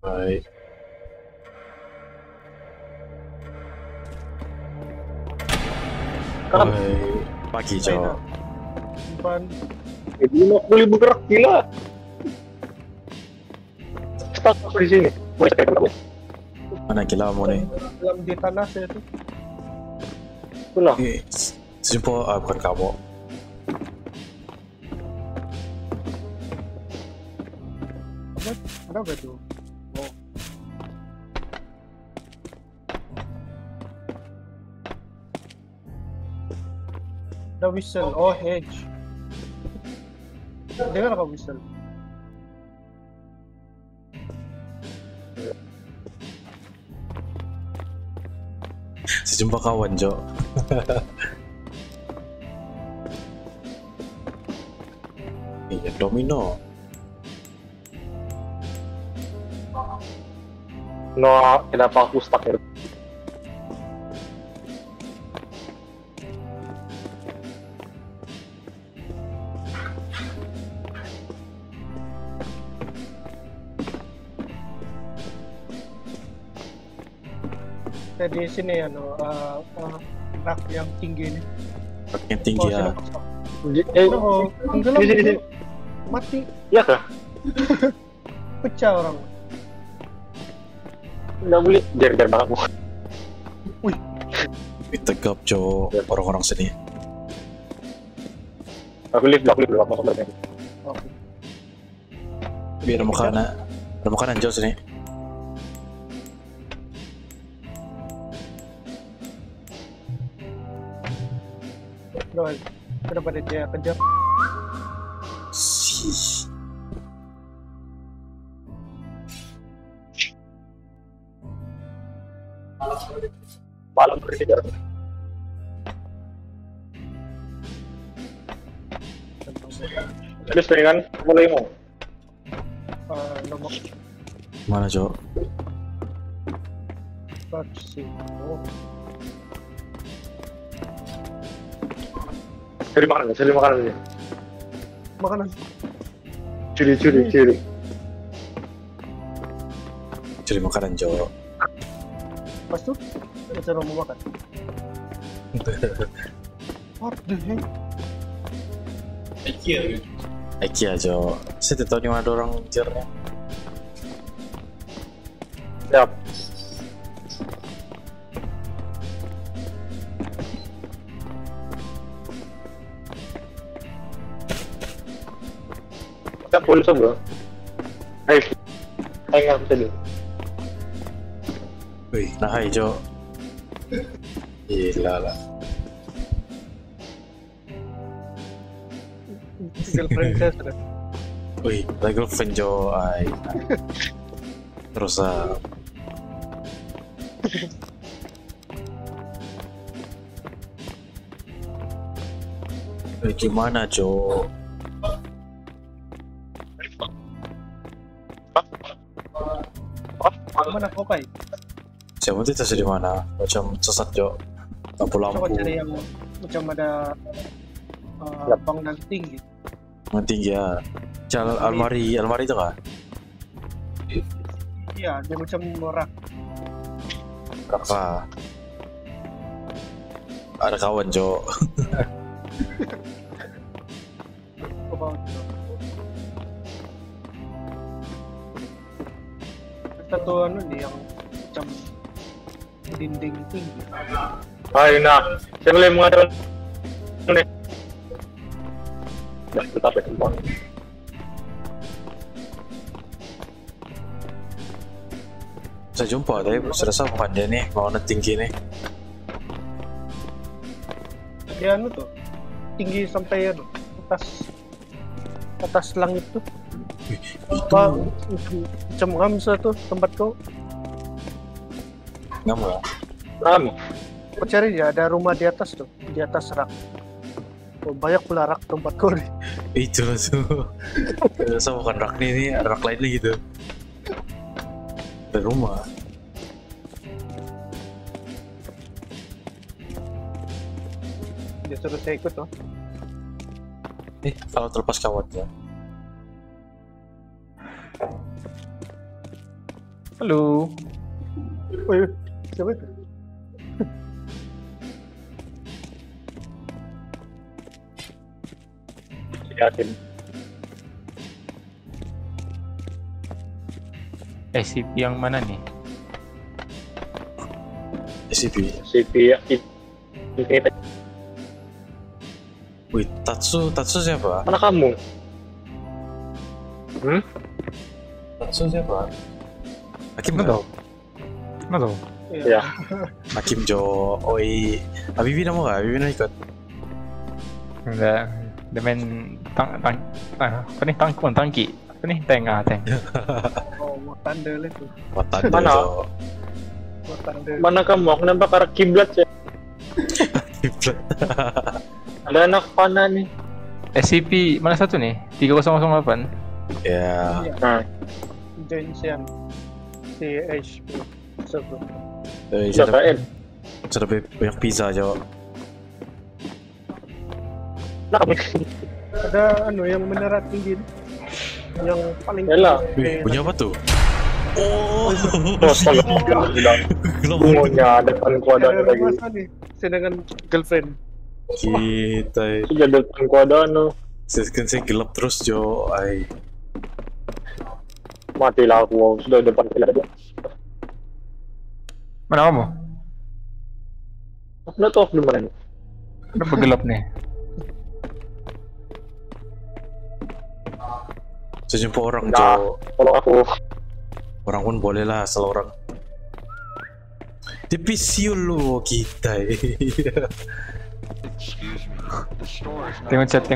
Baik. Baik. Pagi, Jo. Bukan. Ini mau boleh bergerak gila. Stuck di sini. Mana gila mau nih? Dalam di tanah saya tuh. Itulah. Jumpa, bukan kamu. Ada apa tuh? Oh. Ada whistle. Oh, hedge. Dengar apa whistle? Sejumpa kawan, Jo. Iya, domino. No, kenapa aku stuck ya? Saya di sini ya, rak yang tinggi ini. Yang tinggi ya. Oh, tenggelam. Di sini. Mati. Iya kah? Pecah orang. Nggak boleh. Biar aku. Wih. Tegap, Jo. Orang-orang sini. Aku lift masuk berarti. Oke. Biar ada makanan, Jo, sini. Kenapa dia kejar? Sih. Malam berkejar. Terus dengan mulai mau. Nomor Mana, Jo? sih. Oh, Cari makanan aja. makanan. Curi. Cari makanan, Jo. Pas tuh, cara mau makan. What the heck? IKEA, Jo. Saya tidak tahu di mana ada orang ngejarnya. Siap. Kita pulsa bro. Ayo nggak bisa dulu. Wih, nah hai, Jo. Gila lah. Girlfriend saya sudah. Wih, ada girlfriend, Jo. Ay. Terus, gimana, Jo? Mana kau kai? Siapa itu di mana? Macam sesat, Jo. Lampu-lampu. Coba cari yang macam ada bangunan tinggi. Yang tinggi ya. Jalan almari itu kah? Iya, dia macam rak. Kakak. Ada kawan, Jo. Coba. Satu anu nih yang macam dinding tinggi. Ayo nah, saya boleh mengatakan nih. Nah, tetap ya semua. Saya jumpa, tapi serasa bukan dia nih, bangunan tinggi nih. Dia anu tuh tinggi sampai anu, atas langit tuh. Itu Macam Ramsa tuh tempat kau. nggak mau. Ram, Kau cari ya, ada rumah di atas tuh, di atas rak. Oh, banyak pula rak tempat kau nih. Itu langsung. Serasa bukan rak nih, rak lain nih gitu. Ada rumah. Dia suruh saya ikut tuh. Kalau terlepas kawan ya. Halo. Woi, siapa itu? Yakin. SCP yang mana nih? SCP. CP Infinite. Wih, Tatsu siapa? Mana kamu? Tatsu siapa? Hakim Nggak nggak? tahu. Nggak tahu. Ya. Hakim Jo, Oi, Abibi nama nggak? Abibi nama ikut. Enggak. Dia main apa nih tangki. Apa nih tank. Oh, Wakanda lah itu. Watanda Mana? Jo. Wakanda. Mana kamu? Aku nampak arah kiblat ya. Kiblat. Ada anak panah nih. SCP mana satu nih? 3008. Ya, Iya, Nah, join siang. CHP. Server. sudah keren. sudah banyak pizza Jo. Nah, kamu Ada yang mendarat tinggi. Yang paling Yalah. Wih, punya apa tuh? Oh, astaga, bilang gelap. bungonya depanku ada Ada lagi. masa nih. Sedangkan girlfriend. Kita Sudah depanku ada no. saya gelap terus Jo. Ay, Matilah aku. Sudah depan kita ada. Mana kamu? Udah tuh di mana nih? Udah bergelap nih. saya jumpa orang Nah. Jo. Kalau aku Orang pun boleh lah asal orang. Tapi siul lu kita. Tengok chat.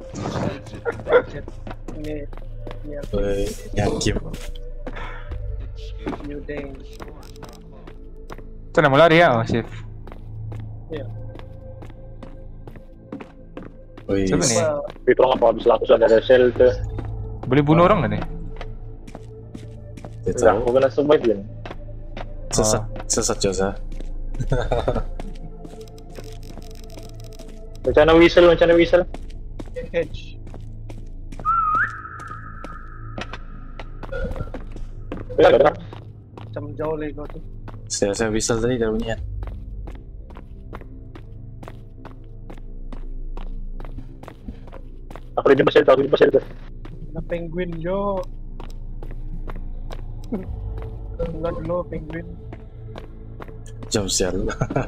Ini ya, Woi, Hakim. new day. Itu nama lari ya, oh Sif. Woi, Siapa nih? itu apa habis laku ada sel tuh. Boleh bunuh orang nggak nih? saya Enggak, tahu. aku kena survive kan. Sesat Josa. Rencana whistle. Edge. Ya, ada. Macam jauh lagi kau tuh. Saya whistle tadi dah bunyian. Aku di pasir tuh. Ada penguin jo. Enggak dulu penguin. Jam sial.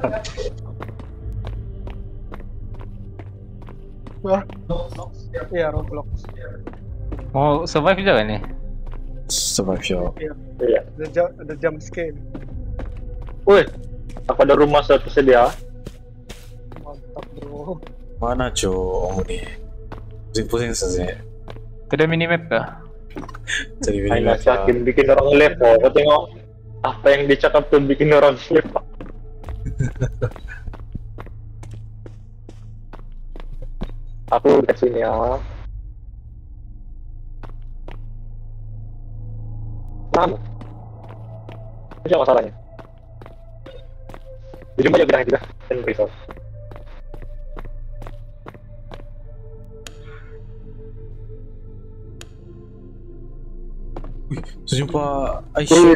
Wah. Iya, Roblox. Mau survive juga nih? Survive show. Iya. Ada jump scare. Woi, aku ada rumah tersedia. Mantap, bro. Mana Jo om ini? Pusing saja. Tidak minimap kah? Jadi Aina yakin bikin orang lepo. Kau tengok apa yang dicakap tuh bikin orang lepo. Aku dekat sini ya. Kamu? Itu apa masalahnya? Dijumpa aja bidang kita dan resource. saya jumpa Aisyah.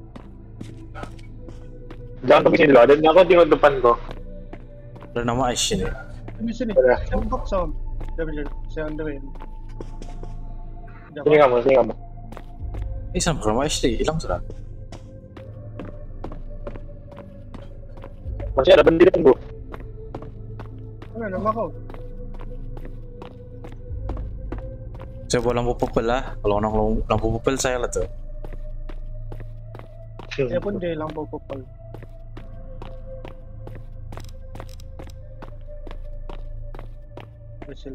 Jangan ke sini dulu. Dan aku tengok depan kau. Ada nama Aisyah nih. Ini sini. Udah. Sandbox sound. Saya underin. Sini kamu. Sampai nama Aisyah hilang sudah. Masih ada benda di depan gua. Mana nama kau? Saya bawa lampu purple lah. Kalau orang lampu purple saya lah tuh. Dia pun dia lampu purple. Berhasil.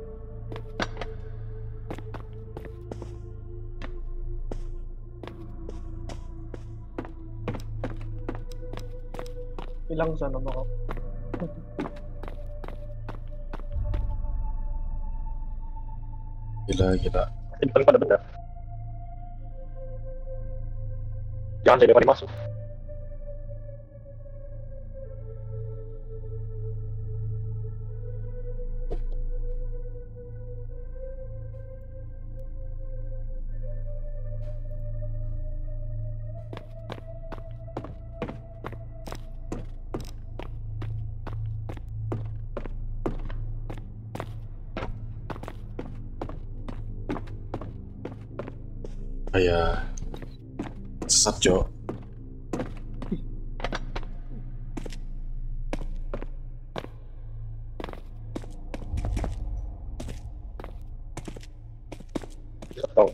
Hilang sana nama kau. Gila. Di depan kau ada benda. Jangan jadi depan masuk. Kayak sesat Jo. Tahu.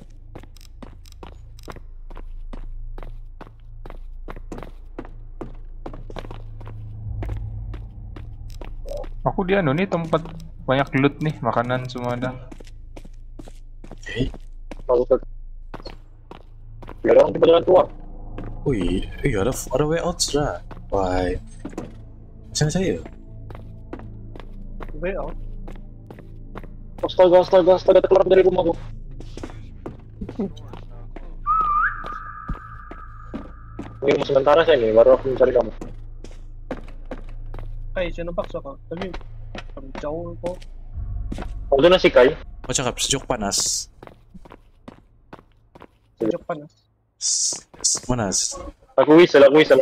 Aku di anu nih tempat banyak loot nih, makanan semua ada. Oke. Lalu ke. Biar orang tiba jalan keluar. Wih, ada way out sudah. Why? Sana saya. Way out. Astaga, keluar dari rumahku. Ini mau sementara saya nih, baru aku mencari kamu. Ay, siya napaksa ka. Tapi, ang jauh ko. Oh, itu nasi kai. Oh cakap sejuk panas. Sejak panas. Mana? Aku whistle.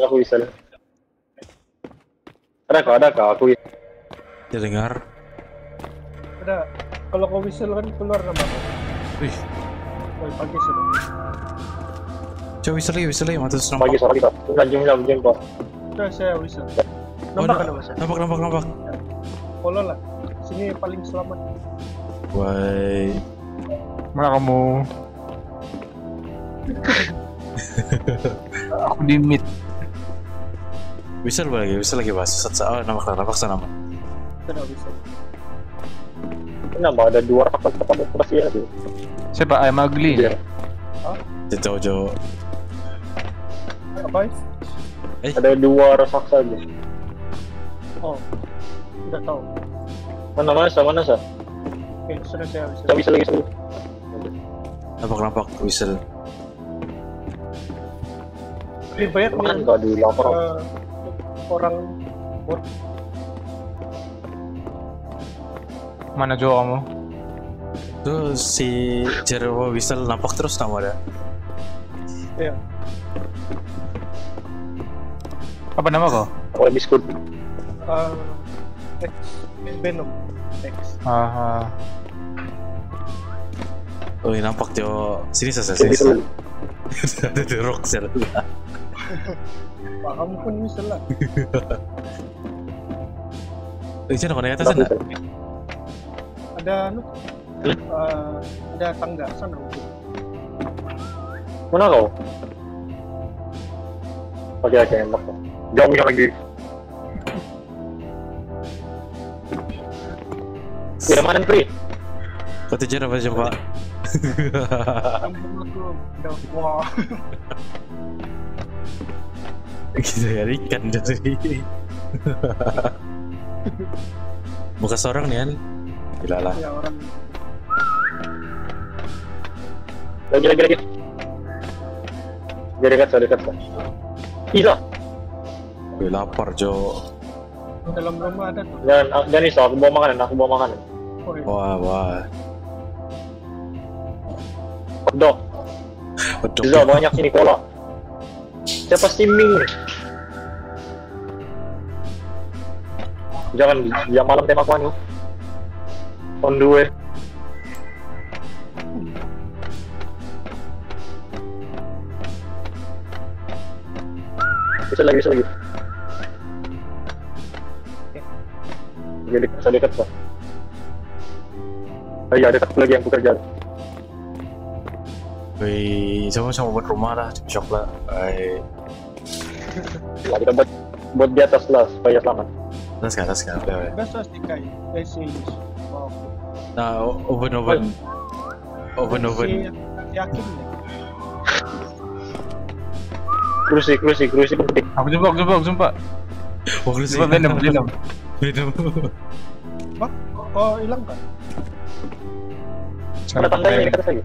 Adakah? Aku whistle. Dia dengar. Ada, kalau ko whistle kan keluar naman ako. Wih, Ay, pagi sudah. coba whistle lagi, mata nampak. Pagi sore kita. Jam kok. Udah, saya whistle. Oh, Nampak ka naman siya? nampak. Follow lah. Sini paling selamat. Why? Mana kamu? Aku di mid. Whistle lagi bahas. Oh, nampak sana. Tidak whistle. Kenapa ada dua kapal operasi ya? Siapa? I'm ugly. Iya. Jo. Apa? Ada dua raksasa aja. Oh, tidak tahu. Mana sah? Oke, sudah saya whistle. Bisa lagi. Nampak whistle. Lebih banyak Mana nih, kau di lapor? orang bot. Mana Jo kamu? Tuh si Jeremy whistle nampak terus nama ada. Iya. Apa nama kau? Oh, biskut. X. Venom. X. Aha. Oh, ini nampak Jo. Sini. Ada The Rock sel. Pak, kamu pun whistle lah. Jangan naik atas sana. Ada ada tangga sana. Mana kau? Oke, emak. Jauh lagi. Tidak mana Pri? Kau tujuan apa coba? Kamu tuh udah wah. Kita cari ikan dari. Muka seorang nih kan? Gila lah. Ya orang Lagi. Jadi dekat. Iya. Wih, lapar Jo. dalam rumah ada tuh. Jangan iso, aku bawa makanan. Oh, iya. Wah. Hotdog. Bisa banyak ini cola. Siapa steaming? Jangan jam malam tembak manu. On the way. Bisa lagi. Jadi dekat Pak. Oh iya, dekat lagi yang bekerja. Wih, sama buat rumah lah, shock lah. Ya, kita buat di atas lah supaya selamat. Atas kan. Basta si Kai. Si wow. Nah, oven. Si yakin nih. Krusi penting. Aku jumpa. Wah, lu sih. Jumpa Venom. Venom. Wah, oh hilang kan? Ada tandanya ini kata saya.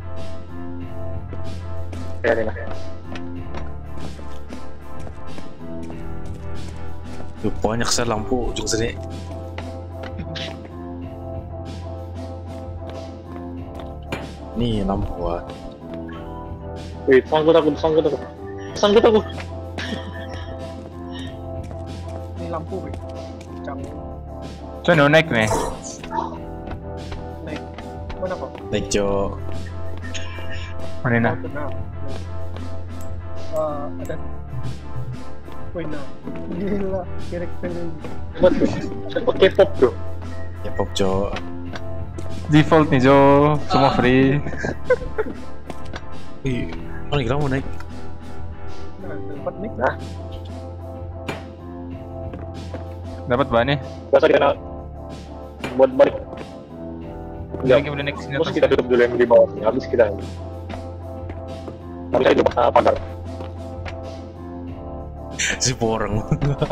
Ya, Rena. Tuh, banyak sekali lampu ujung sini. Nih lampu ah. Wih, sangkut aku. Ini lampu nih. Jangan So naik nih. naik. Mana kok? Naik Jo. Mana nah? Oh, benar. Ada. Wih, nah. Gila, karakternya. Buat tuh. Siapa K-pop bro? K-pop Jo. Default nih Jo, semua free. Wih, mana gila mau naik? Nah, dapat nih. Dapat bahannya. Masa kita nak buat balik. Udah next sini Terus atas. kita tutup dulu yang di bawah sini. Habis kita. Habis saya coba pagar. Si porang.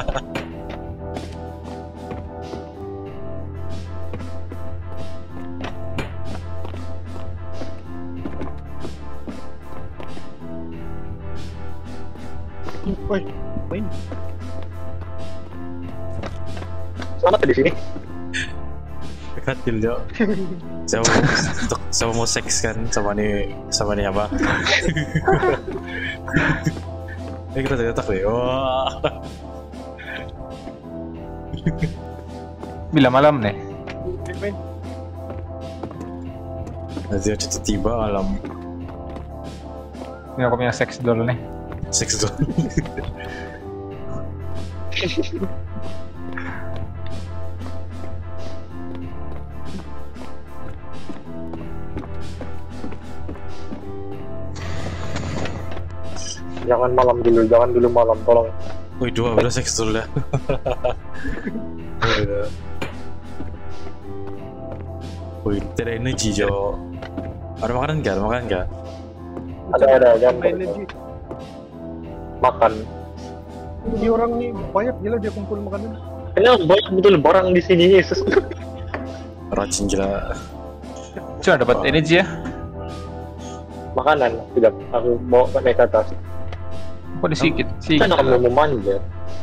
Wih, wih. Selamat di sini. Katil Jo. Saya mau seks kan sama nih apa? Kita ternyata deh. Wah. Bila malam nih. Wih, Nanti tiba alam Ini aku punya seks doll nih. seks tuh. Jangan malam dulu, jangan dulu malam, tolong. Wih, dua udah seks dulu dah. Wih, tidak energi Jo. Ada makanan nggak? Ada makanan nggak? Ada, jangan main energi. makan. Ini orang nih banyak gila dia kumpul makanan. Ini banyak betul barang di sini, Yesus. Racun gila. Cuma dapat energi ya. Makanan, tidak. Aku bawa naik ke atas. Kok disikit? Sikit. Kan kamu mau manjat.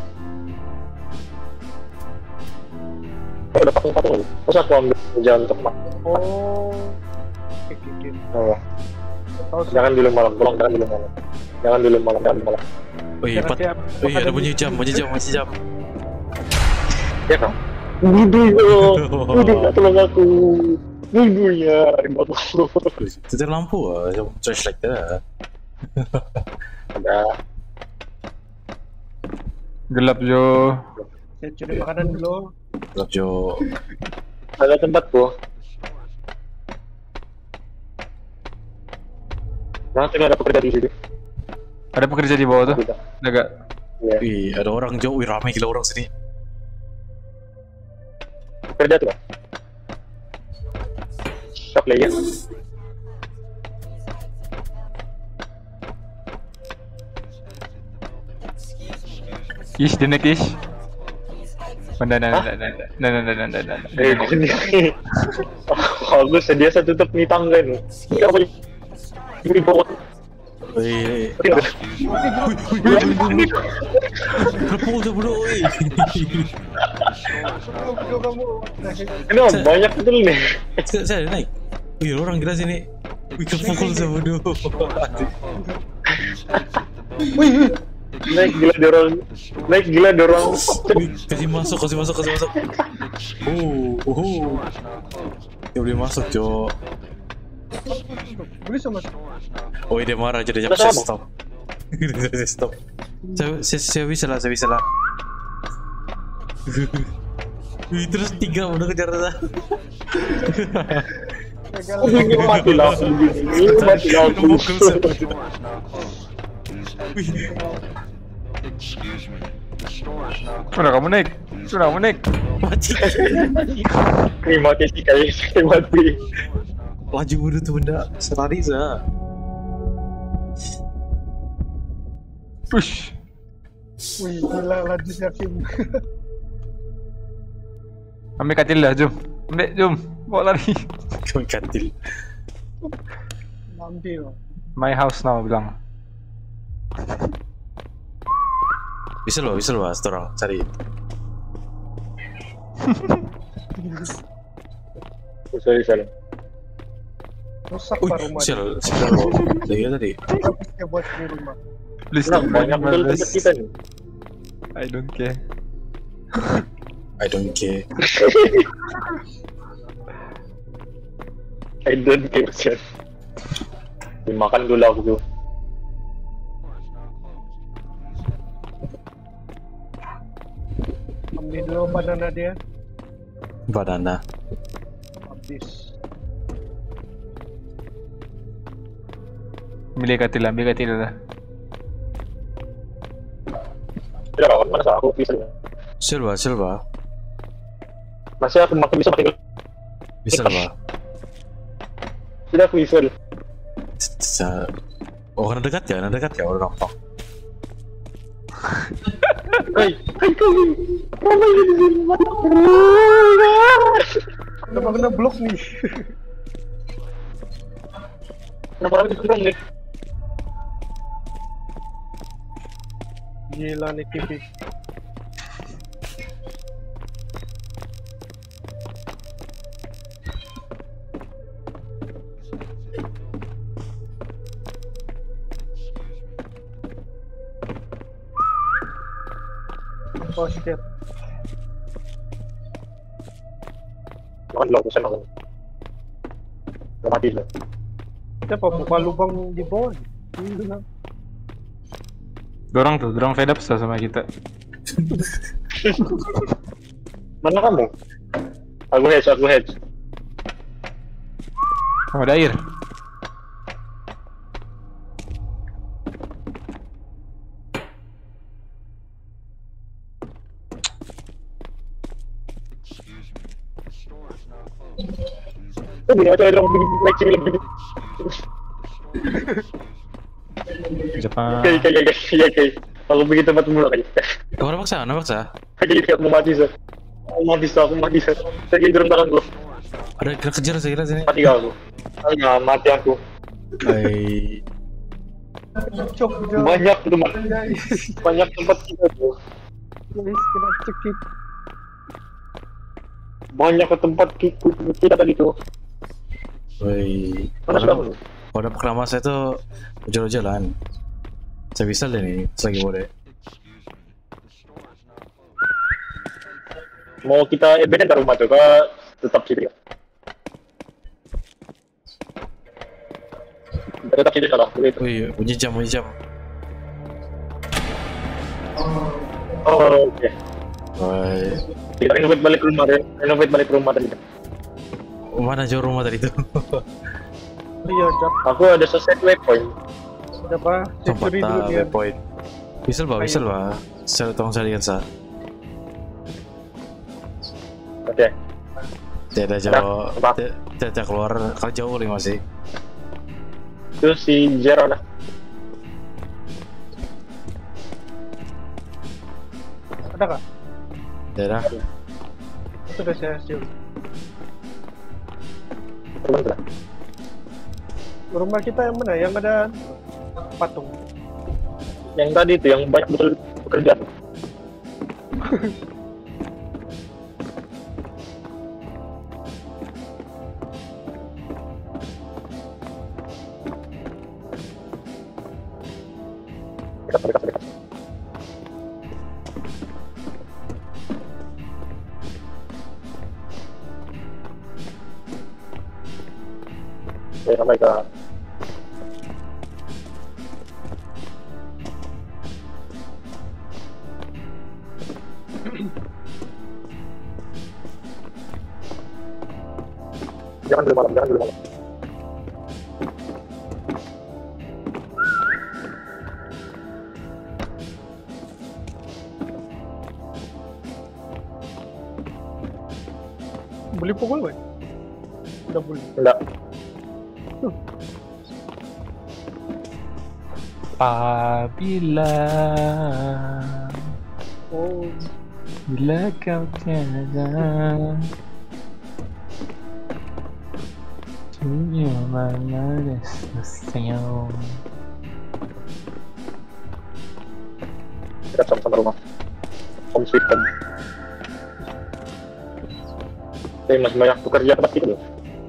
Udah patung-patung. Terus aku ambil jalan untuk makan. Oh. Oke. Oh, Tahu sih. jangan dulu malam, tolong jangan dulu malam. Jangan dulu malam. Wih, Siap. Wih, ada bunyi jam. Ya kan? Buduh, nggak tolong aku. Buduhnya, rimbaku. Titik lampu flashlight dah. Ada. Gelap Jo. Saya curi makanan dulu. Gelap Jo. Ada tempat bu. Nah, tidak ada pekerja di sini. Ada pekerja di bawah tuh. Tidak. Agak. Iya. Wih, ada orang Jo. Wih, ramai gila orang sini. Pekerja tuh. Shop layer. Ish, dia naik ish. Nah. Kalau sedia saya tutup nih tangga nih. Ini apa ini bawah? Wih, Lepuk tu bro. Wih. Video kamu. Ini banyak betul nih. Saya ada naik. Wih, orang gila sini. Wih, kepukul sama bodoh. Wih. Naik gila dorong. Wih, kasih masuk. Dia boleh masuk, Jo. Boleh sama. Oh, dia marah jadi Udah saya sama? stop. Saya stop. Saya bisa lah. Wih, terus 3 udah kejar dah. Ini mati lah. Kepukul sama. Wih, Sudah kamu naik. mati. Ini mati sih kayaknya mati. Laju bodoh tuh benda. Selari sah. Push. Wih, gila laju yakin. Ambil katil dah, jom. Bawa lari. Kau katil. Ambil. My house now bilang. Bisa loh, seorang cari. Bisa. Rusak Wih, pak rumah. sel. Tadi. Saya buat di rumah. Please Nah, don't banyak betul burn my tempat kita place. nih. I don't care. I don't care. I don't care, Chef. Dimakan dulu aku tuh. Beli dulu banana dia. Banana. Habis. Bili ka tila lah. Tidak kawan, mana aku bisa. Silva. Masih aku makin bisa makin. Silva. Tidak aku visual. Oh, karena dekat ya udah nampak. Hai kau. Apa ini di sini? Kenapa kena blok nih? Kenapa harus dikurung nih? Gila nih TV. Oh shit. Makan dulu aku senang. Gak mati lah. Siapa buka lubang di bawah? Gila. Dorang fed up sama kita. Mana kamu? Aku hedge. Oh, ada air. Oh, gini aja dong, naik sini lebih. Jepang. Oke. Aku pergi tempat mula kali. Kamu maksa? Jadi aku mati sir. Aku mati sir. Saya dorong tanganku. Ada kejar saya kira sini. Mati aku. Enggak, mati aku. Hai. Cok jauh. Banyak tempat kita tuh. Guys, kena cekik. Banyak ke tempat kita tadi tuh. Woi. Mana sudah aku? Kalau dapat nama saya tuh jalan-jalan. Saya bisa deh nih, lagi boleh. Mau kita event ke rumah tuh, kak tetap sini ya. Tetap sini salah. Wih, bunyi jam. Oh, oke. Woi. Kita renovate balik rumah tadi. Mana jauh rumah tadi tuh? Iya, Jap. Aku ada set waypoint. Apa? Securi dulu dia. Point. Whistle ba? Saya tolong saya lihat sah. Oke. Tidak jauh. Tidak keluar. Kalau jauh boleh masih. Itu si Zero lah. Ada kah? Tidak. Itu udah saya hasil. Teman-teman. Rumah kita yang mana? Yang ada patung. Yang tadi itu yang banyak betul bekerja. Dekat. Sampai ke jangan dulu malam. Boleh pukul, Boy? Udah boleh. Enggak. Apabila Oh, bila kau tiada senyuman manis tersenyum. Dekat sama rumah. Home sweet home. Tapi masih banyak pekerja tempat itu loh.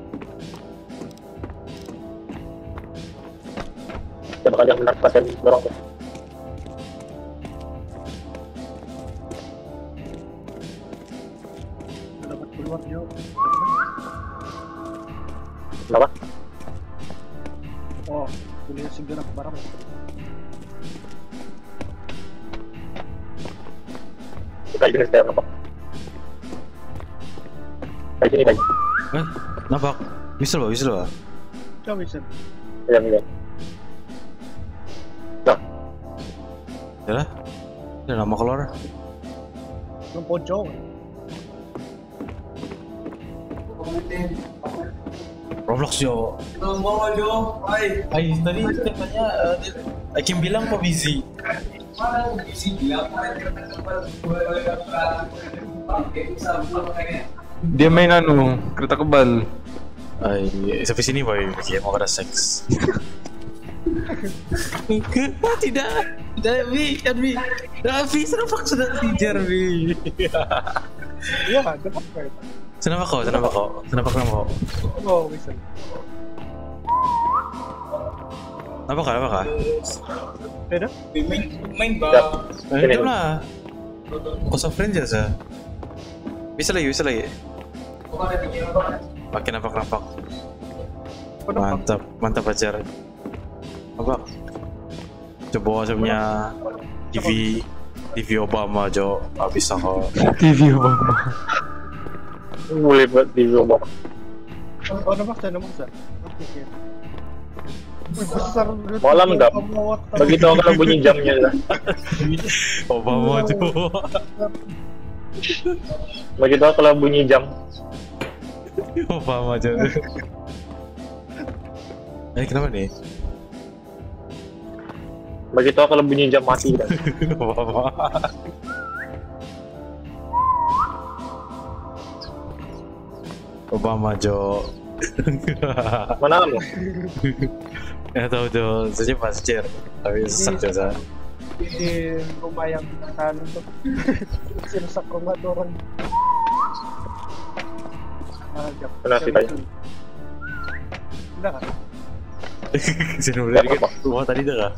Kita bakal yang benar pasien dorong tuh. dapat keluar jauh. Kenapa? Oh, boleh segera ke barang. Kita jenis kayak apa? Sini lagi. Nampak. Bisa loh, bisa loh. Coba bisa. Iya. Ya lah. Udah lama keluar. Belum pojok. Roblox Jo. Mau Jo, Ay, tadi katanya Akim bilang kok busy. mana isi bilang Dia main kereta kebal. Ay, sampai sini boy, dia mau ada seks. Tidak, Bi, kan Bi. Bi, kenapa sudah tijar Bi? Iya, ada apa ya? Kenapa kau? Oh, bisa. Apa kah? Beda? main bang. Itu lah. Kau friend aja. Bisa lagi. Makin nampak. Mantap pacar. Apa? Coba punya TV Obama Jo, habis aku. TV Obama. Boleh buat di rumah. Oh, nampak saya. Oke. Besar. Malam enggak? Begitu kalau bunyi jamnya lah. Obama Jo. Begitu kalau bunyi jam. Obama Jo. Kenapa nih? Begitu kalau bunyi jam mati kan. Obama. Obama Jo. Mana kamu? Tahu Jo, saja pas chair. Tapi sesak Jo. Di rumah yang kan untuk si rusak rumah tuh orang. Kena sih tadi. Udah kan? Sini udah dikit. Rumah tadi dah kah?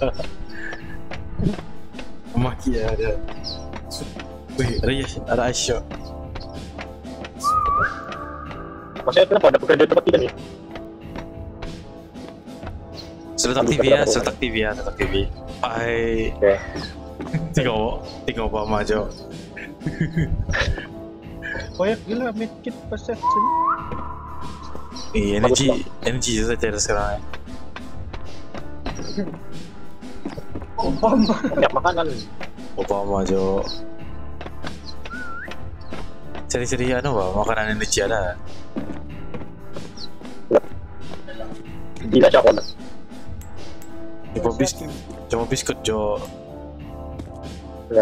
Maki ya ada. Wih, ada Aisyah. Maksudnya kenapa ada pekerja tempat kita nih? Seletak TV ya. Hai. Oke. Tiga Obama Jo. Banyak gila medkit perception. Energi saja sekarang. Obama. Banyak makanan. Obama Jo. Cari-cari makanan energi ada. Tidak coklat. Coba biskut Jo. Ya.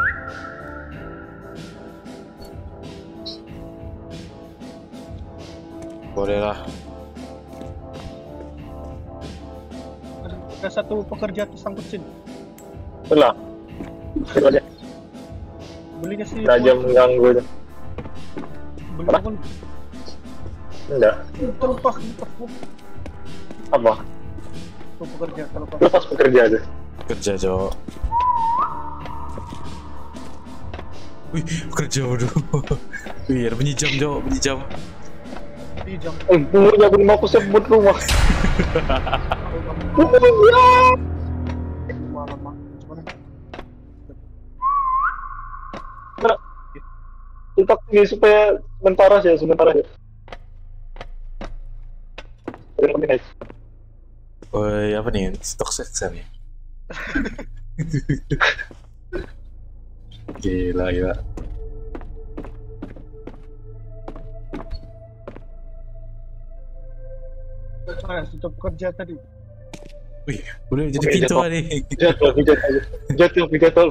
Boleh lah. Ada satu pekerja tersangkut sini. Itulah. Coba deh. Belinya sih. Raja mengganggu itu. Beli Apa? apa? Enggak. Terlepas. Apa? Tuh pekerja terlepas. Lepas pekerja aja. Kerja Jo. Wih, kerja waduh. Wih, ada bunyi jam Jo, bunyi jam. Di jam. Umurnya belum aku sebut rumah. Umurnya. Lama. Cuman Kita ini supaya sementara sih. Woi, apa nih? Stok seksa nih. Gila. Sudah pekerja tadi. Wih, boleh jadi Oke, pintu jatuh. nih. Jatuh.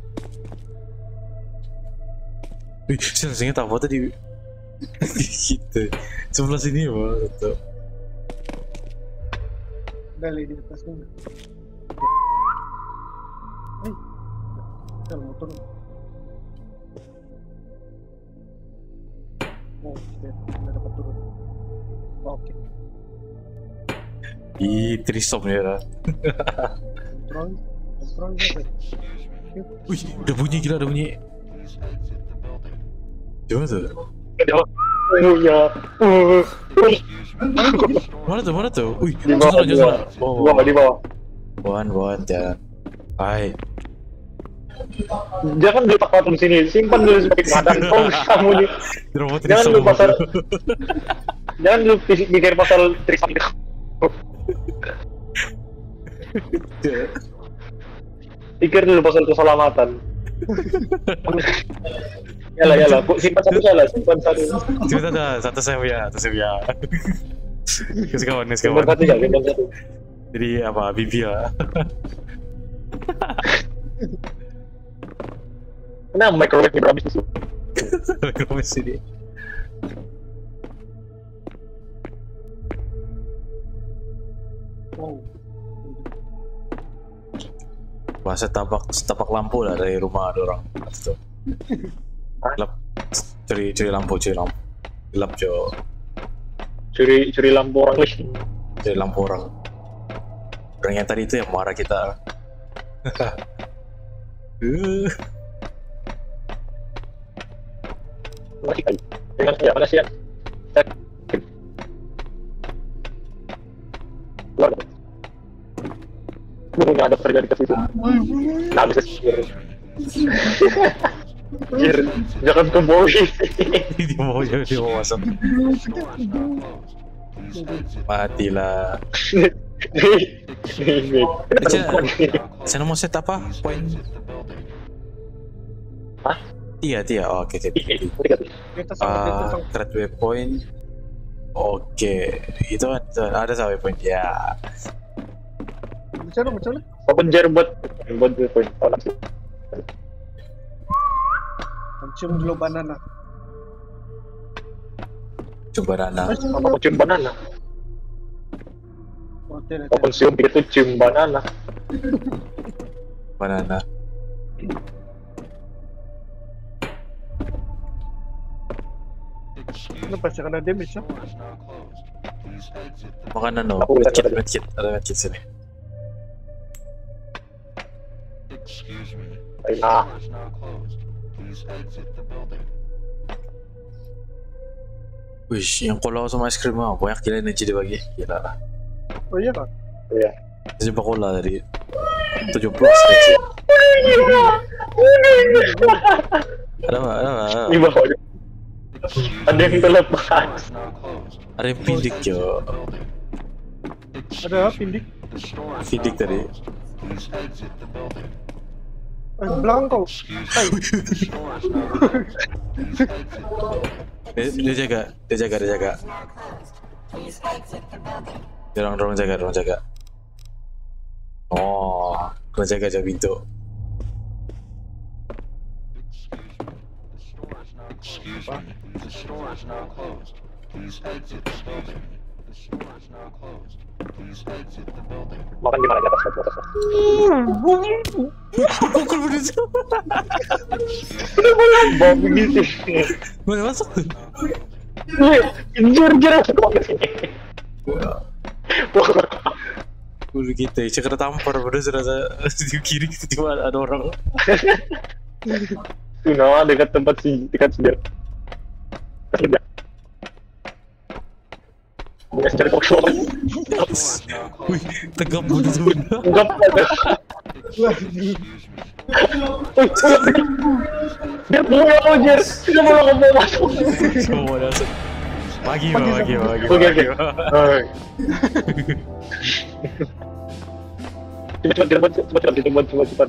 Wih, saya tahu tadi. Gitu. Sebelah sini ya, Bang. Udah di atas ini. Kita mau turun. Oke, udah dapat turun. Oke. Ih, trisom ya lah. Kontrol gitu. Wih, udah bunyi gila, ada bunyi. Coba tuh. Oh ya. Mana tuh? Wih, Di bawah. jauh sana. Di bawah. Buan, jalan. Hai. Jangan letak patung di sini, simpan dulu sebagai pengadaan. Kamu nih. Robotin Jangan lu semua. pasal. Jangan lu pikir pasal trik sakit. Pikir dulu pasal keselamatan. Yalah, simpan satu salah, simpan satu. Cuma satu saya punya. Kawan. Simpan satu ya, simpan satu. Jadi apa bibi ya? Kenapa microwave ini berhabis itu? Microwave sini. Wow. Bahasa tapak lampu lah dari rumah ada orang. Itu. Gelap. Curi lampu. Gelap jo. Curi lampu orang listrik. Curi lampu orang. Orang yang tadi itu yang marah kita. Makasih ya. Burungnya ada terjadi ke situ. Nggak bisa sihir. Sihir, jangan ke polisi. Dia mau masuk. Matilah. Saya mau set apa? Poin. Hah? Tiga. Oh, oke. Kita sama Threat waypoint. Oke, itu ada sampai point ya. Macam mana? Open jar buat point. Cium dulu banana. Coba Nana. Apa cium banana? Oh, tidak. Open cium itu cium banana. Banana. Ini pasti kena damage ya? Makanan no. Aku lihat Medkit. Ada medkit sini. Nah, Wih, yang cola sama es krim mah banyak gila energi dibagi. Gila lah. Oh iya kan? iya. Saya coba cola dari 17 energi. Ada apa? Di bawah. Ada yang terlepas. Ada yang pindik yo. Ada pindik. Pindik tadi. Belakang kau. Hai. Dia jaga. Dia orang jaga. Oh, kena jaga pintu. Makan di mana di atas? Pukul bener. Bawa begitu. Mana masuk? Jujur aku ke sini. Udah gitu, cakra tampar bener serasa di kiri tiba ada orang. Tunawa dekat tempat senjata. Bukan cari pokok. Wih, tegap bener sebenernya. Enggak ada. Dia pulang aja. Dia mau ngomong masuk. Semua masuk. Pagi. Oke. Cepat.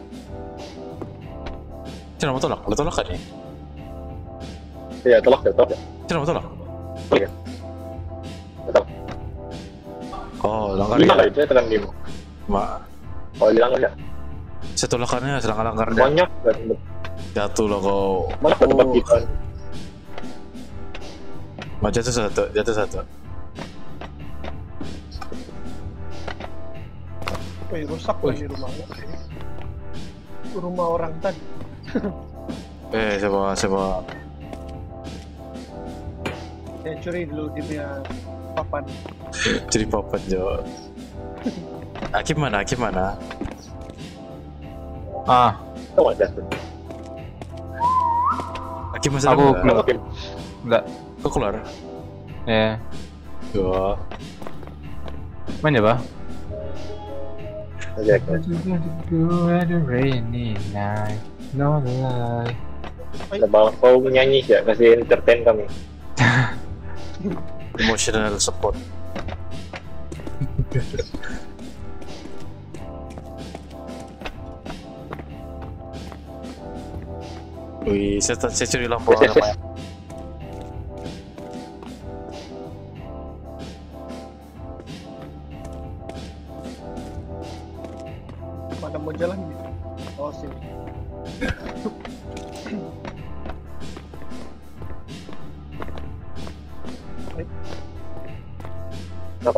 Cina mau tolak kan nih? Iya, tolak ya. Cina mau tolak? Oke. Tolak. Oh, langgar Lima ya? itu ya tekan 5. Oh, hilang aja. Saya tolakannya, sedang langgarnya. Banyak kan. Jatuh loh kau. Mana ke tempat kita? Jatuh satu. Rusak lagi rumahnya. Rumah orang tadi. Saya bawa. Saya curi dulu dia punya papan. Jadi papan Jo. Hakim mana? Oh, ada. Hakim masih Aku ada? keluar. Oke. Enggak. Kau keluar? Ya. Dua. Mana ya, Pak? Aja. Rainy night, no lie. Coba kau menyanyi ya, kasih entertain kami. Emotional support. Wih, saya curi lampu Yes, yes, apa yes. ya? Mana mau jalan gitu? Oh sini. Kenapa?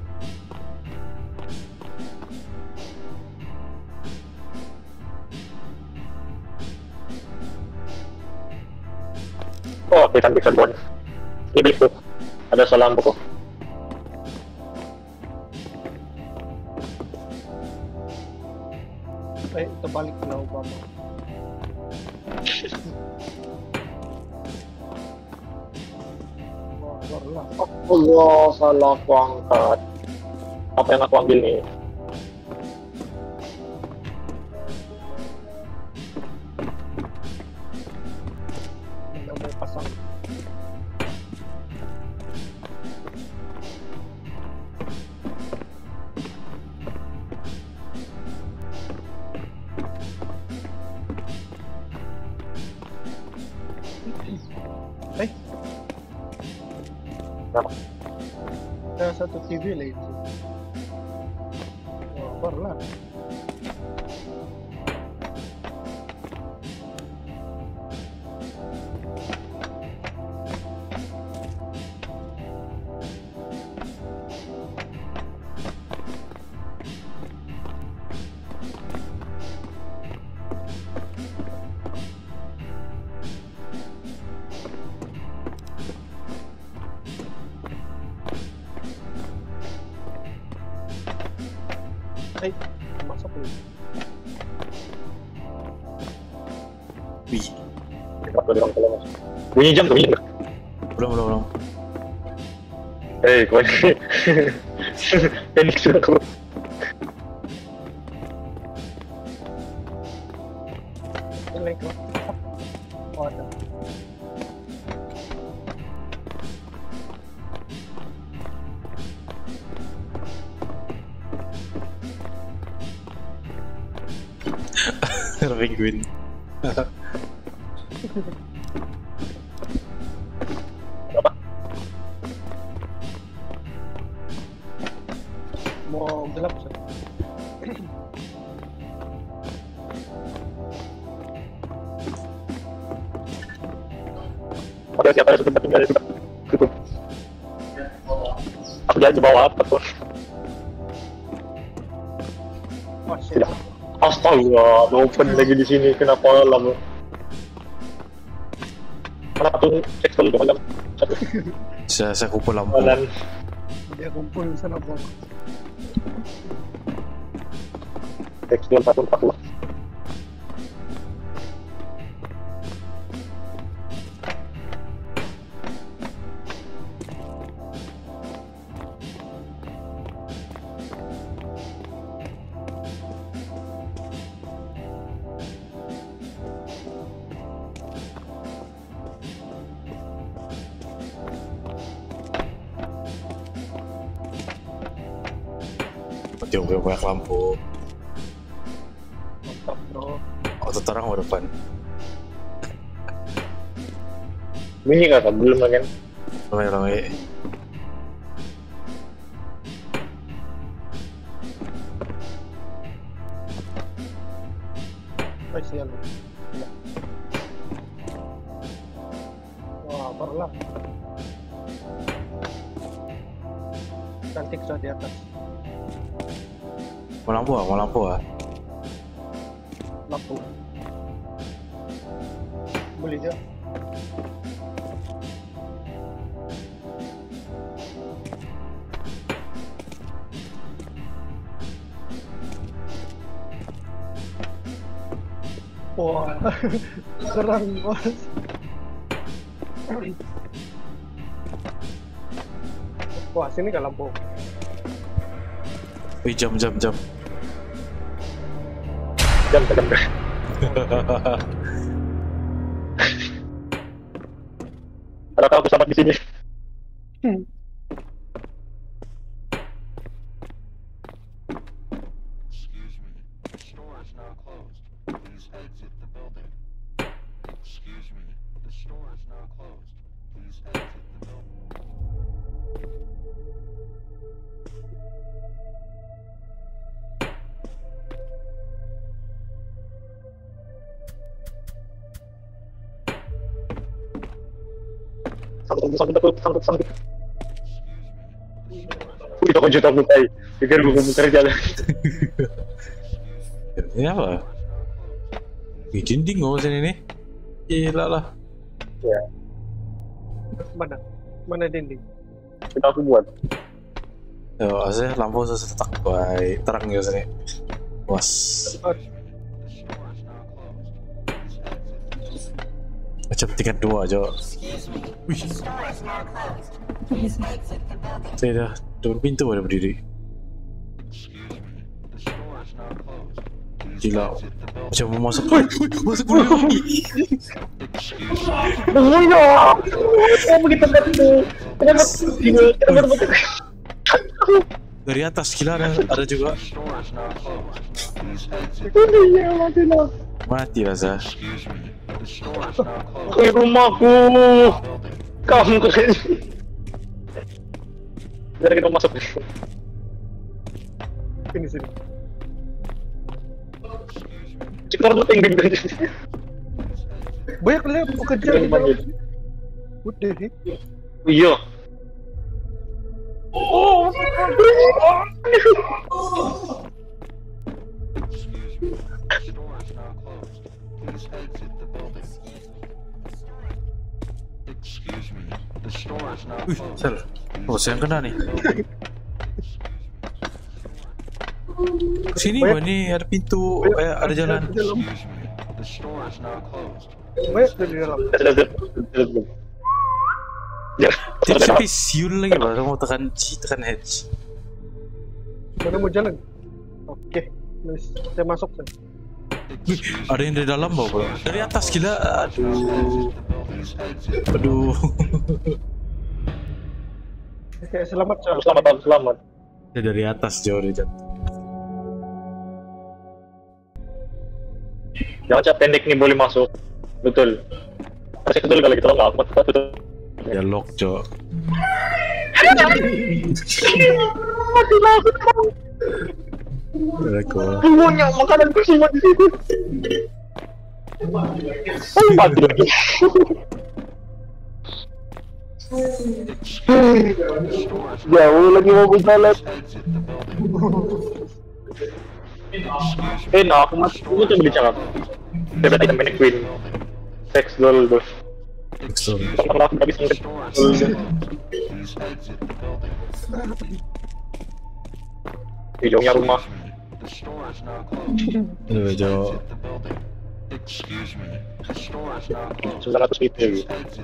Oh, kita bisa bon. Ini tuh. Ada salam buku. Kita balik ke Obama. Oh, baru lah. Allah, salah aku angkat. Apa yang aku ambil nih? Yang mau pasang. Kenapa? Ada satu TV lah itu. Oh, baru lah. Masuk dulu. Wih, Kenapa di dalam kelas? Bunyi jam tuh, bunyi jam. belum. Hei, kau ini. Ini sudah aku. Ini lagi. Oh ada. Penguin. Mau gelap sih. Oke, siapa yang sudah tinggal di tempat? Tutup. Aku jangan bawa apa tuh? Oh shit. Tidak. Astaga, open lagi di sini. Kenapa lama? Kenapa tuh seksual itu malam? Satu Saya kumpul lampu. malam. Dia kumpul di sana bang. Seksual 142. Tiup banyak lampu. Mantap bro. Auto terang ke depan. Bunyi kakak belum kan? Ramai. Baik sial. Wah baru lah. Cantik sudah di atas. Mau lampu ah? Lampu. Boleh je. Wah, serang bos. Wah, sini gak lampu. Wih, jam. Jam. Adakah aku sampai di sini? Sangkut. Wih, aku juta bukai. Pikir gue muter jalan. Ini apa? Wih, dinding nggak sini nih? Gila lah. Ya, Mana dinding? kita aku buat. Yo, asal lampu sesetak baik terang ya sini. Was. Macam tingkat 2 aja. Wih. Saya dah depan pintu ada berdiri. Gila. Macam mau masuk. Masuk dulu. Bengong. Oh begitu kan itu. Kenapa Dari atas gila ada juga. Iya, matilah. Mati rasa. Ke rumahku. Kamu ke sini. Jadi kita masuk. Sini. Kita harus tinggi. Banyak lihat pekerja di dalam. What the heck? Iya. Oh. Wih, sel. Oh, saya yang kena nih. Kesini gua nih ada pintu, ada jalan. Banyak di dalam. Ya, Tapi siul lagi baru mau tekan C, tekan H. Mana mau jalan? Oke, nice. Saya masuk saya. Wih, ada yang dari dalam bro. Dari atas gila. Aduh. Oke, selamat. selamat. Ya, dari atas jauh dia jatuh. Jangan cap pendek nih boleh masuk. Betul. Masih betul kali kita nggak amat betul. Ya lock cok. Assalamualaikum. Semuanya makananku semua di situ. Oh, mati lagi. Jauh lagi mau berjalan. Nah aku masih coba dicakap. Dia berarti item pendek queen. Sex doll bos. Sorry. Sama aku habis ngeliat. Hijaunya rumah. Aduh jauh. 900 feet lagi.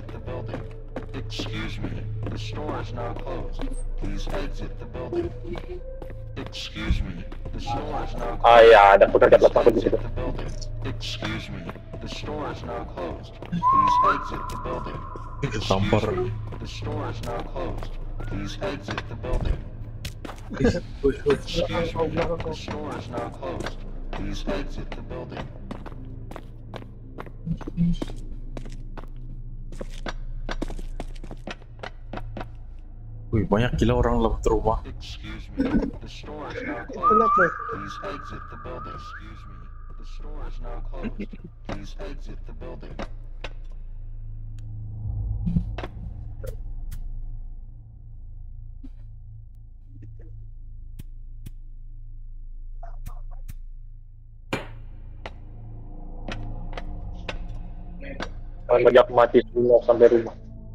Ah ya, ada pekerja belakang di situ. Tampar. Wih, banyak gila orang lewat rumah. Kenapa? Jangan banyak mati semua sampai rumah.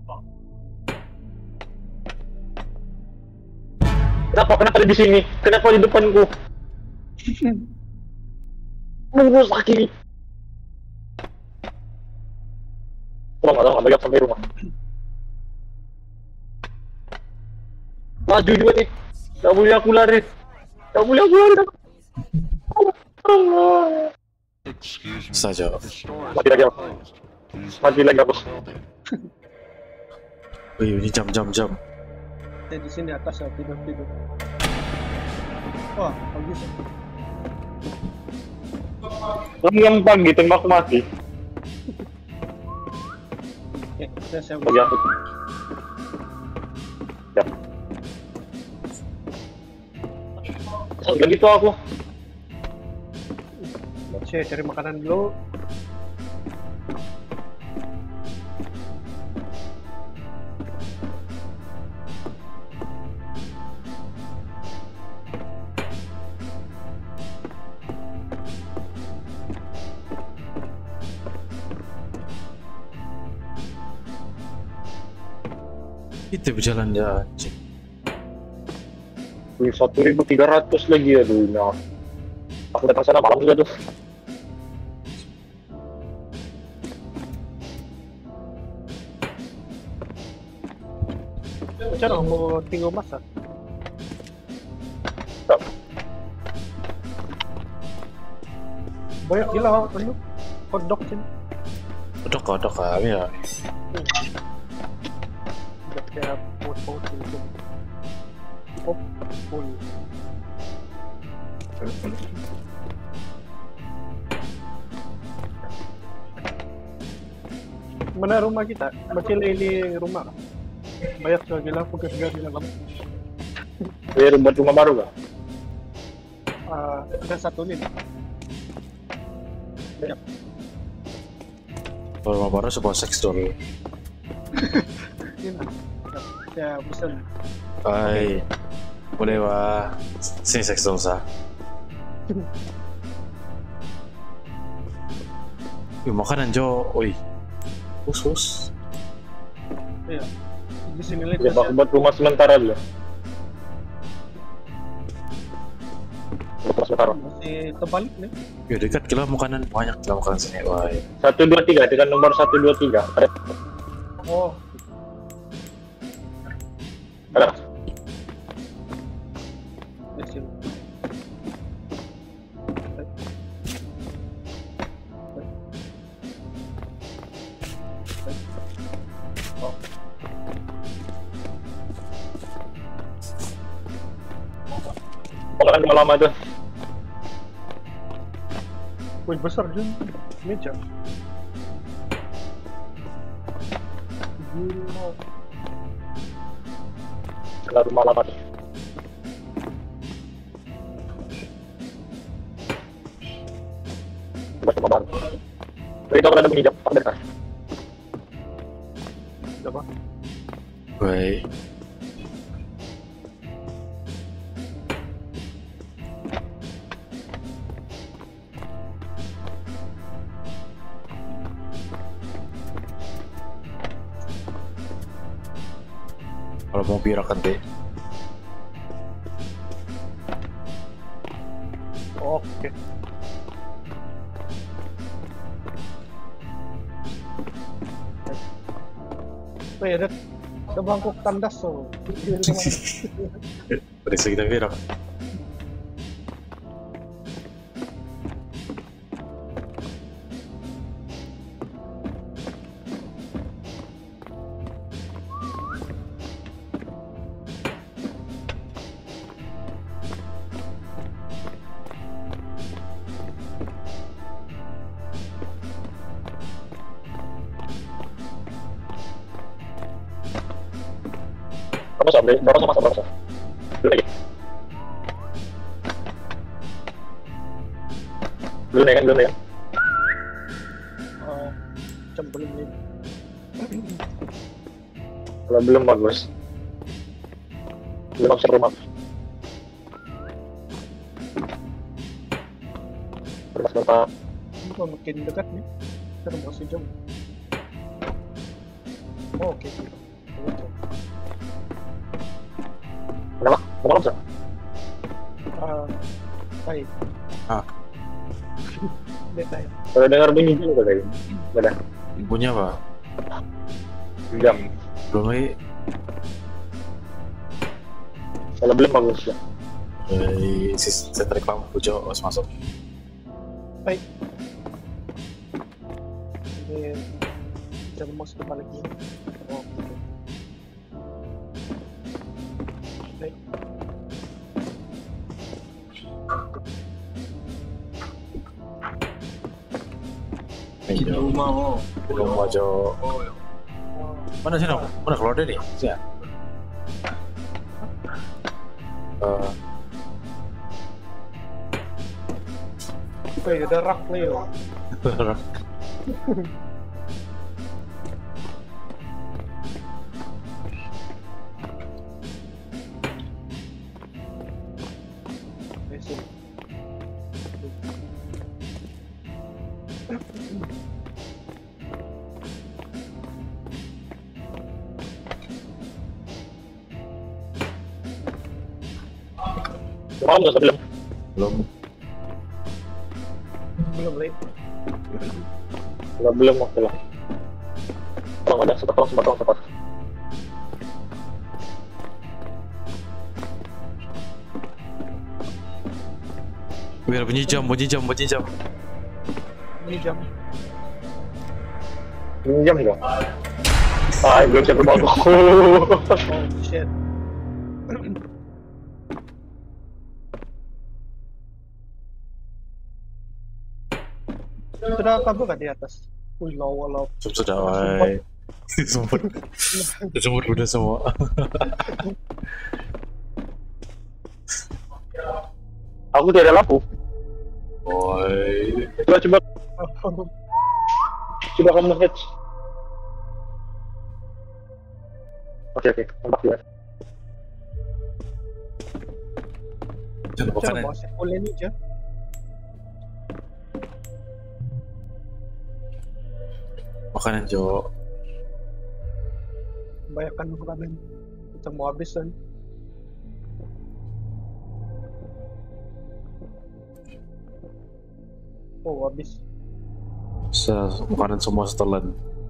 Kenapa di sini? Kenapa di depanku? Nunggu sakit. Nggak banyak sampai rumah. Maju juga nih. Gak boleh aku lari. Allah. Saja. Mati lagi aku. Mati lagi aku. Wih, ini jam. Saya di sini atas ya, tidur. Wah, bagus. Kamu yang pagi tembak mati. Oke, saya Bagi aku. Ya. Udah gitu aku. Saya cari makanan dulu. Kita berjalan ya, anjing. Wih, 1.300 lagi ya dulu. Nah. Aku datang sana malam juga tuh. Cara mau tinggal masak. Tak. Banyak gila anu hotdog sini. Kodok kami ya. Udah kayak pot gitu. Oh, full. Mana rumah kita? Macam ini rumah. Banyak sekali gila, fokus gila kamu. Ini rumah baru gak? Ada satu nih. Banyak. Kalau rumah baru sebuah seks dulu. Ini. Ya, bisa. Hai. Boleh wah. Sini seks dulu sah. Wih, makanan Jo. Wih. Khusus. Iya. Di sini lihat. Ya, aku buat rumah sementara dulu. Rumah sementara. Masih terbalik nih. Ya dekat kira makanan banyak kira makanan sini. Wah. 123 dengan nomor 123. Ada. Oh, Ada. di sini. Pokoknya udah lama tuh. Wih, besar Jun. Meja. Gila. Setelah rumah lama tuh. Buat rumah baru. Jadi itu aku ada menginjak. Apa benar? Coba. Baik. Kalau mau pirakan deh. Oke. Oh ya, ada bangkok tandas so. Dari segi pirak. Kamu sampai berapa sama berapa? Dulu lagi. Belum ya kan, belum ya. Macam belum nih. Kalau belum bagus. Belum masuk rumah. Berapa? Oh, makin dekat nih. Kita masih jauh. Oh, oke. Kenapa? Kenapa bisa? Baik. Ah. Lihat saya. Kalau dengar bunyi juga tadi. Ada. Ibunya apa? Jam. Belum lagi. Kalau belum bagus ya. Dari saya tarik lampu Jo, harus masuk. Baik. Jangan mau sekali lagi. Oh, oke. Baik. Di rumah oh. Belum aja. Mana sih nak? Mana keluar dari? Sini. Wih, ada rak nih yo. Oh, nggak belum. Belum. Belum late. Belum waktu lah. Tolong ada sempat. Biar bunyi jam. Ini jam. Pinjam dong. Belum siap berbawa. Oh shit. Sudah kabur kan di atas? Wih, lawa. Sudah, wai. Semut udah semua. Aku tidak ada lampu. Woi. Coba kamu hatch. Oke, nampak ya. Jangan Cara makanan. bawa sepul ini aja. Makanan Jo. Bayangkan makanan. Kita mau habis kan. Oh, habis. Makanan semua setelan.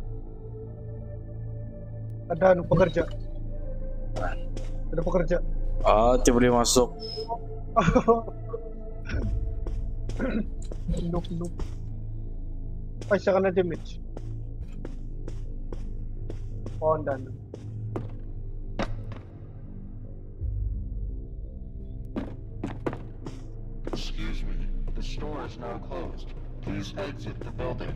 Ada pekerja. Ada pekerja. Dia boleh masuk. Noob. Ay, siya ka na damage. Oh, done. Excuse me, the store is now closed. Please exit the building.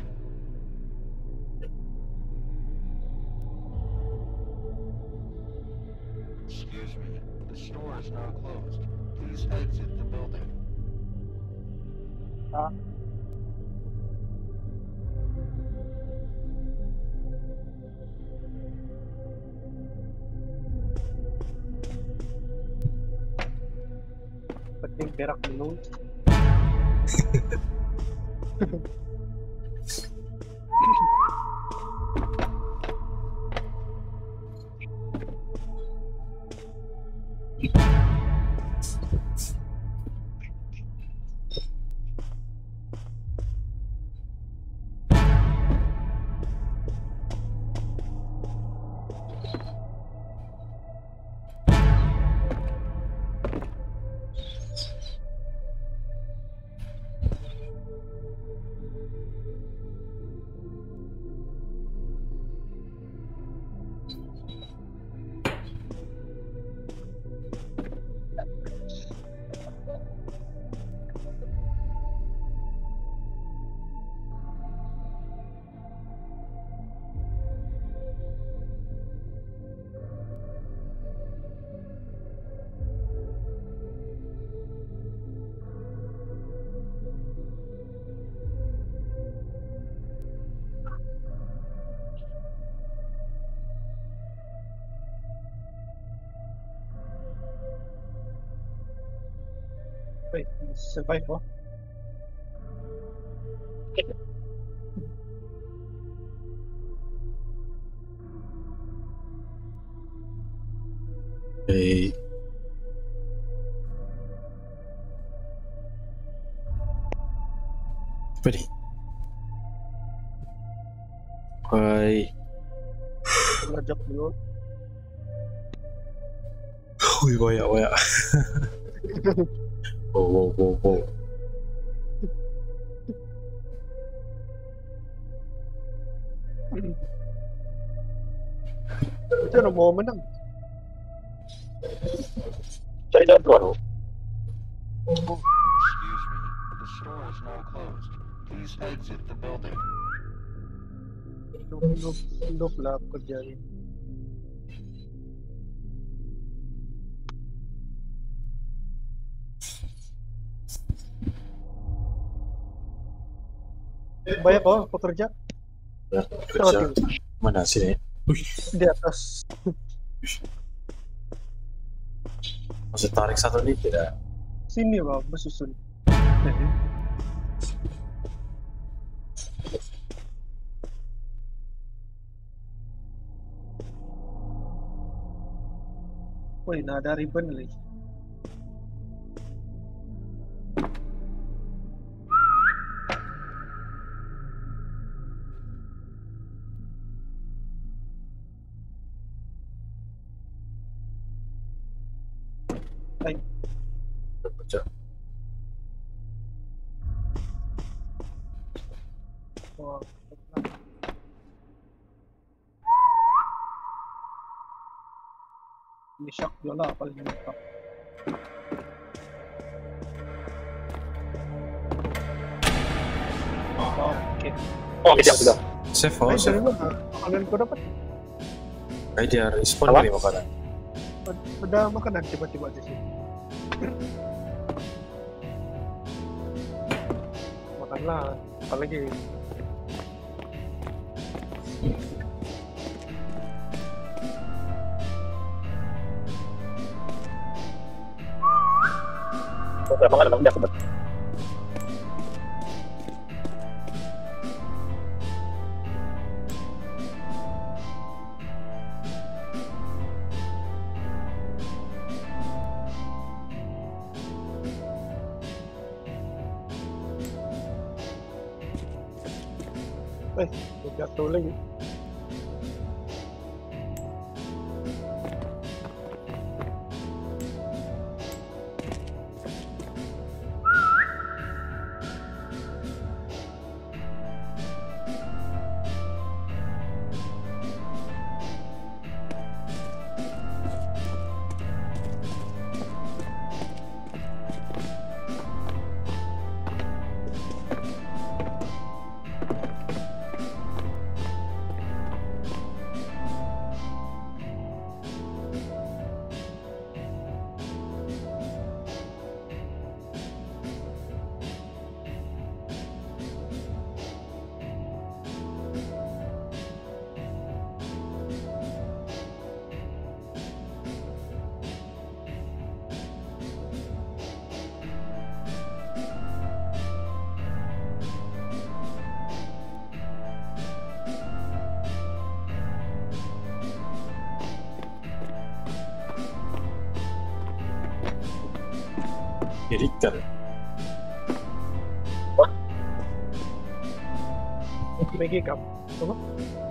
Excuse me, the store is now closed. Please exit the building. Penting perak dulu. Wait, survive oh. Hey. Apa ni? Hai. Ngajak dulu. Wih, banyak. Wow. Itu udah mau menang. Saya jatuh. Excuse me. The store is now closed. Please exit the building. Noob lah kerjanya. Banyak pekerja Ya, kerja. Mana sini? di atas. Masih tarik satu nih tidak? Sini bang, bersusun. Wih, nah ada ribbon lagi. Kerja. Wah, ini shock bola paling mantap. Oh, oke. Oh, siap sudah. Save, Dari save. mana makanan kau dapat? Kayak dia respon Apa? kali makanan. Ada makanan tiba-tiba di sini. Makanlah, apalagi Emang ada udah kebetulan. jatuh lagi. Irikan. Maggie Cup. Apa?